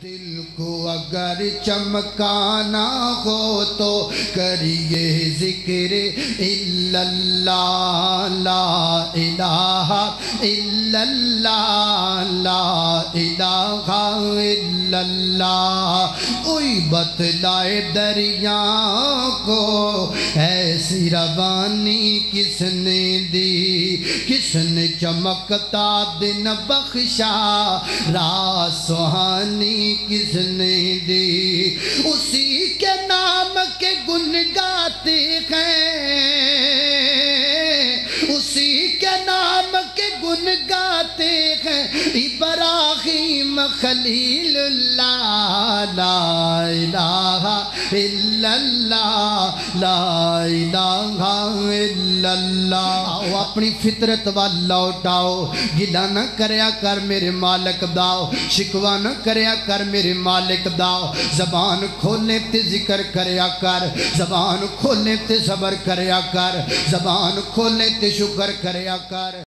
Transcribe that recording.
دل کو اگر چمکانا ہو تو کریے ذکر الا اللہ لا الہ الا اللہ لا الہ الا اللہ. کوئی بتلائے دریا کو ایسی روانی کس نے دی, کس نے چمکتا دن بخشا رات سہانی کس نے دی. اسی کے نام کے گن گاتے ہیں, اسی کے نام کے گن گاتے ہیں ابراہیم خلیل اللہ لا الہ الا اللہ لا الہ الا اللہ. آؤ اپنی فطرت وال لوٹاؤ, گلہ نہ کریا کر میرے مالک داؤ, شکوہ نہ کریا کر میرے مالک داؤ. زبان کھولنے تے ذکر کریا کر, زبان کھولنے تے صبر کریا کر, زبان کھولنے تے شکر کریا کر.